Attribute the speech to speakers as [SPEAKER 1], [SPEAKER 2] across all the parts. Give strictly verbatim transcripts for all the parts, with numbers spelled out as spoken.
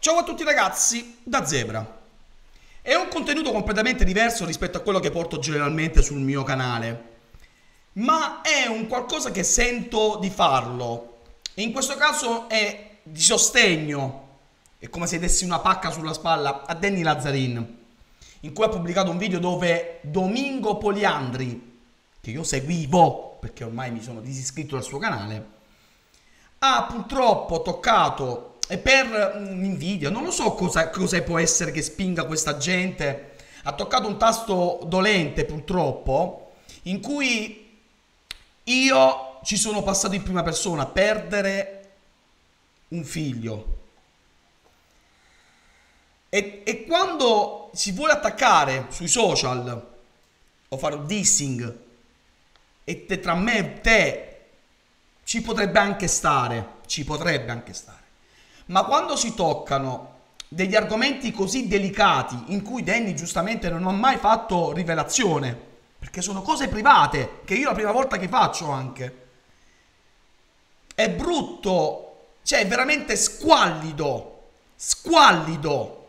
[SPEAKER 1] Ciao a tutti ragazzi, da Zebra. È un contenuto completamente diverso rispetto a quello che porto generalmente sul mio canale, ma è un qualcosa che sento di farlo e in questo caso è di sostegno, è come se dessi una pacca sulla spalla a Danny Lazzarin, in cui ha pubblicato un video dove Domingo Poliandri, che io seguivo perché ormai mi sono disiscritto dal suo canale, ha purtroppo toccato, e per invidia, non lo so cosa, cosa può essere che spinga questa gente, ha toccato un tasto dolente purtroppo, in cui io ci sono passato in prima persona, perdere un figlio. E, e quando si vuole attaccare sui social o fare un dissing, e te, tra me e te ci potrebbe anche stare, ci potrebbe anche stare. Ma quando si toccano degli argomenti così delicati, in cui Danny giustamente non ha mai fatto rivelazione, perché sono cose private, che io è la prima volta che faccio anche, è brutto, cioè è veramente squallido, squallido,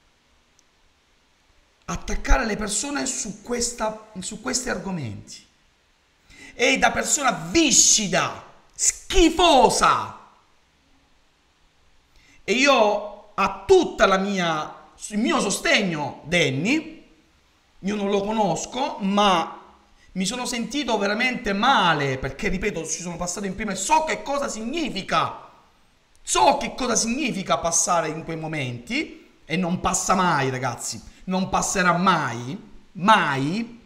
[SPEAKER 1] attaccare le persone su, questa, su questi argomenti. E da persona viscida, schifosa. E io a tutta la mia, il mio sostegno, Danny, io non lo conosco, ma mi sono sentito veramente male, perché ripeto, ci sono passato in prima e so che cosa significa, so che cosa significa passare in quei momenti, e non passa mai ragazzi, non passerà mai, mai,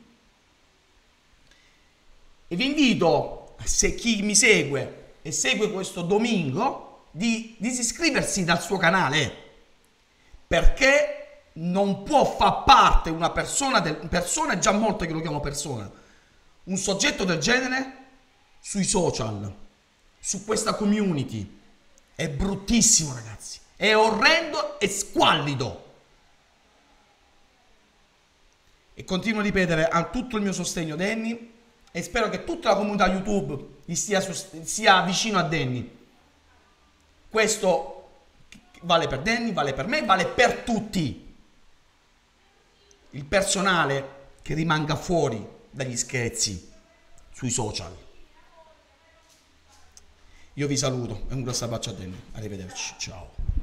[SPEAKER 1] e vi invito, se chi mi segue e segue questo Domingo, di disiscriversi dal suo canale, perché non può far parte una persona, del, persona è già molto che lo chiamo persona, un soggetto del genere sui social, su questa community. È bruttissimo ragazzi, è orrendo e squallido. E continuo a ripetere a tutto il mio sostegno Danny, e spero che tutta la comunità YouTube gli stia, sia vicino a Danny. Questo vale per Danny, vale per me, vale per tutti. Il personale che rimanga fuori dagli scherzi sui social. Io vi saluto e un grosso abbraccio a Danny. Arrivederci, ciao.